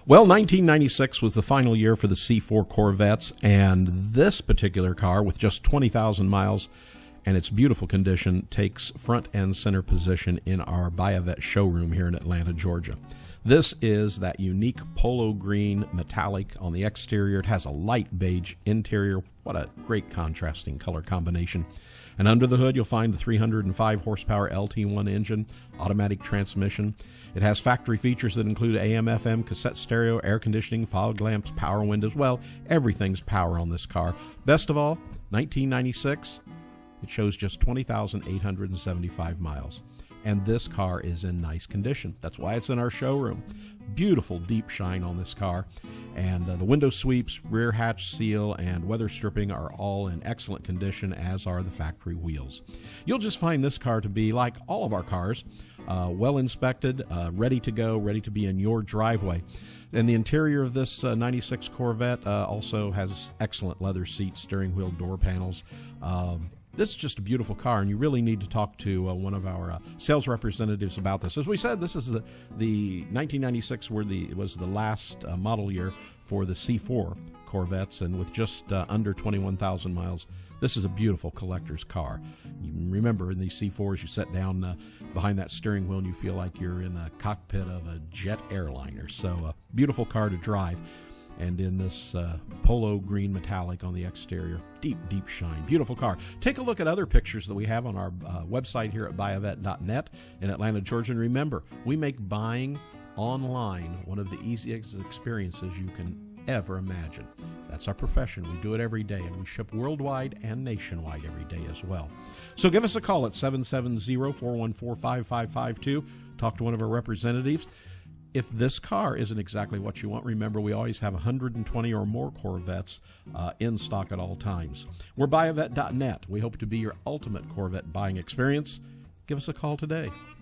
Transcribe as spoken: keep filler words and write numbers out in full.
Well, nineteen ninety-six was the final year for the C four Corvettes, and this particular car, with just twenty thousand miles and its beautiful condition, takes front and center position in our Beige showroom here in Atlanta, Georgia. This is that unique Polo Green Metallic on the exterior. It has a light beige interior. What a great contrasting color combination. And under the hood, you'll find the three hundred five horsepower L T one engine, automatic transmission. It has factory features that include A M F M, cassette stereo, air conditioning, fog lamps, power windows. Well, everything's power on this car. Best of all, nineteen ninety-six, it shows just twenty thousand eight hundred seventy-five miles. And this car is in nice condition. That's why it's in our showroom. Beautiful deep shine on this car. And uh, the window sweeps, rear hatch seal, and weather stripping are all in excellent condition, as are the factory wheels. You'll just find this car to be, like all of our cars, uh, well inspected, uh, ready to go, ready to be in your driveway. And the interior of this uh, ninety-six Corvette uh, also has excellent leather seats, steering wheel, door panels. Um, This is just a beautiful car, and you really need to talk to uh, one of our uh, sales representatives about this. As we said, this is the, the nineteen ninety-six were the, it was the last uh, model year for the C four Corvettes, and with just uh, under twenty-one thousand miles, this is a beautiful collector's car. You remember, in these C fours, you sit down uh, behind that steering wheel and you feel like you're in the cockpit of a jet airliner. So a beautiful car to drive. And in this uh, Polo Green Metallic on the exterior, deep, deep shine. Beautiful car. Take a look at other pictures that we have on our uh, website here at buy a vet dot net in Atlanta, Georgia. And remember, we make buying online one of the easiest experiences you can ever imagine. That's our profession. We do it every day, and we ship worldwide and nationwide every day as well. So give us a call at seven seven zero, four one four, five five five two. Talk to one of our representatives. If this car isn't exactly what you want, remember we always have one hundred twenty or more Corvettes uh, in stock at all times. We're buy a vet dot net. We hope to be your ultimate Corvette buying experience. Give us a call today.